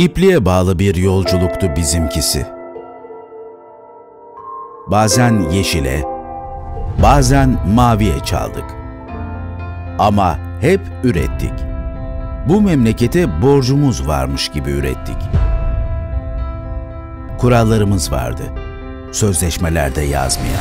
İpliğe bağlı bir yolculuktu bizimkisi. Bazen yeşile, bazen maviye çaldık. Ama hep ürettik. Bu memlekete borcumuz varmış gibi ürettik. Kurallarımız vardı, sözleşmelerde yazmayan.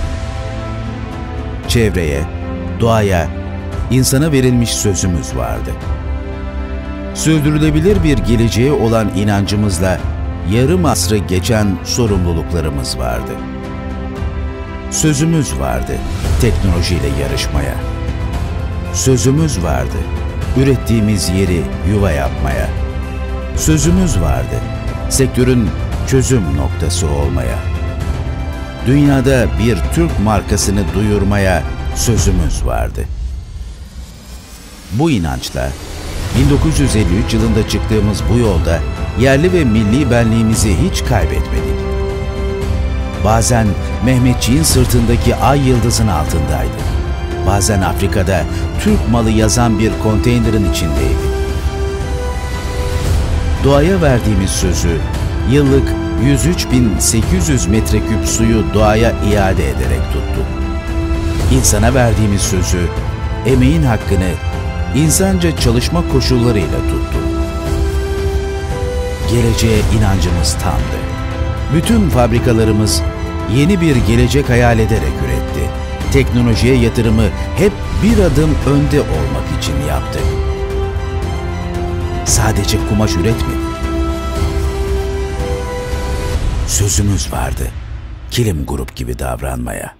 Çevreye, doğaya, insana verilmiş sözümüz vardı. Sürdürülebilir bir geleceğe olan inancımızla yarım asrı geçen sorumluluklarımız vardı. Sözümüz vardı teknolojiyle yarışmaya. Sözümüz vardı ürettiğimiz yeri yuva yapmaya. Sözümüz vardı sektörün çözüm noktası olmaya. Dünyada bir Türk markasını duyurmaya sözümüz vardı. Bu inançla 1953 yılında çıktığımız bu yolda yerli ve milli benliğimizi hiç kaybetmedik. Bazen Mehmetçiğin sırtındaki ay yıldızın altındaydı. Bazen Afrika'da Türk malı yazan bir konteynerin içindeydi. Doğaya verdiğimiz sözü yıllık 103.800 metreküp suyu doğaya iade ederek tuttuk. İnsana verdiğimiz sözü, emeğin hakkını insanca çalışma koşullarıyla tuttuk. Geleceğe inancımız tamdı. Bütün fabrikalarımız yeni bir gelecek hayal ederek üretti. Teknolojiye yatırımı hep bir adım önde olmak için yaptık. Sadece kumaş üretmedik. Sözümüz vardı, Kilim Grup gibi davranmaya.